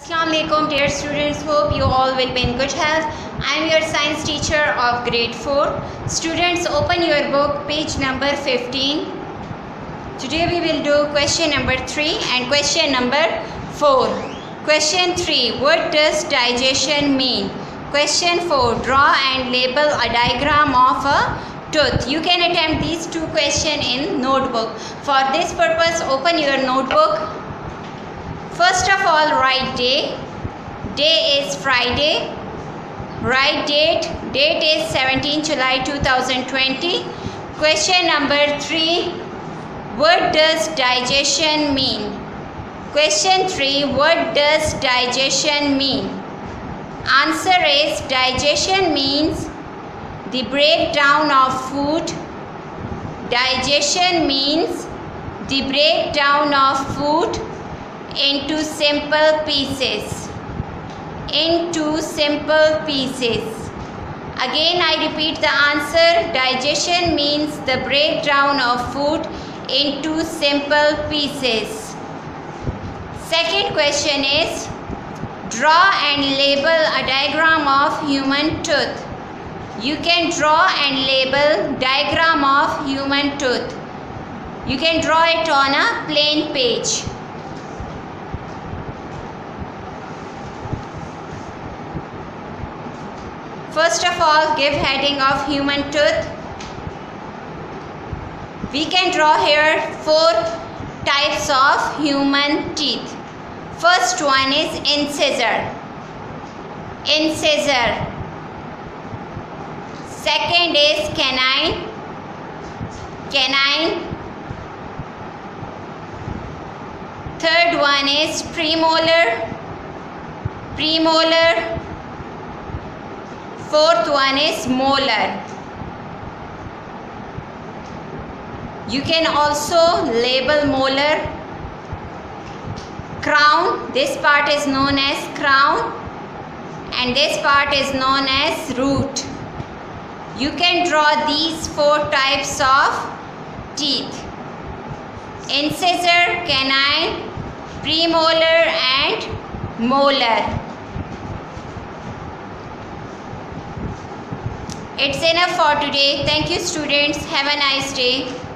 Assalamualaikum dear students, hope you all will be in good health. I am your science teacher of grade 4. Students, open your book, page number 15. Today we will do question number 3 and question number 4. Question 3, what does digestion mean? Question 4, draw and label a diagram of a tooth. You can attempt these two questions in notebook. For this purpose, open your notebook. First of all, write day. Day is Friday. Write date. Date is 17 July 2020. Question number 3. What does digestion mean? Question 3. What does digestion mean? Answer is digestion means the breakdown of food. Digestion means the breakdown of food into simple pieces. Into simple pieces. Again I repeat the answer. Digestion means the breakdown of food into simple pieces. Second question is, draw and label a diagram of human tooth. You can draw and label diagram of human tooth. You can draw it on a plain page. First of all, give heading of human tooth. We can draw here 4 types of human teeth. First one is incisor. Incisor. Second is canine. Canine. Third one is premolar. Premolar. Fourth one is molar. You can also label molar. Crown, this part is known as crown and this part is known as root. You can draw these 4 types of teeth: incisor, canine, premolar and molar. It's enough for today. Thank you students. Have a nice day.